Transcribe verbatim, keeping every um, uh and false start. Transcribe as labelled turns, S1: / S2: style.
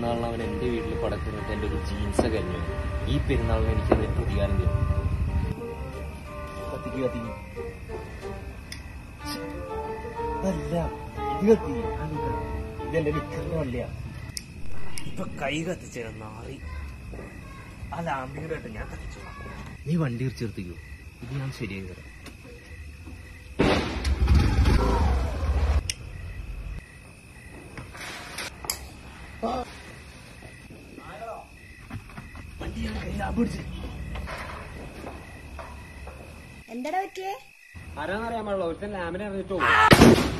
S1: പെരുന്നാളിന് അവൻ എന്റെ വീട്ടിൽ പടത്തിനിട്ട് എന്റെ ഒരു ജീൻസ് കഴിഞ്ഞു. ഈ പെരുന്നാളിന് എനിക്കത് പ്രതികാരം തരും. കത്തിക്ക് കത്തിക്ക് അതല്ല ഇത് കത്തി ഇതെന്റെ നിക്കറിനല്ല. ഇപ്പൊ കൈ കത്തിച്ച നാറി ആ ലാമ്പിനായിട്ട് ഞാൻ കത്തിച്ചു. നീ വണ്ടി ഇറിച്ചെടുത്തിക്കോ, ഇത് ഞാൻ ശരിയായി തരാം.
S2: എന്താടാ പറ്റിയേ?
S1: ആരാന്നറിയാൻ പാടില്ല, ഒരുത്തൻ ലാമ്പിനെ അറിഞ്ഞിട്ടോ.